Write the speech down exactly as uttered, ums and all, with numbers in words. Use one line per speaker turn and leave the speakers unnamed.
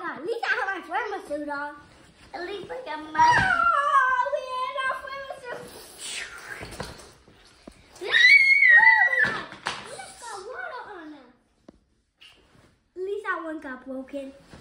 god, Lisa, I have my swimmer suit on.
At least I got my...
Oh, we had our swimmer suit. Oh my god, we just got water on us. Lisa, one got broken.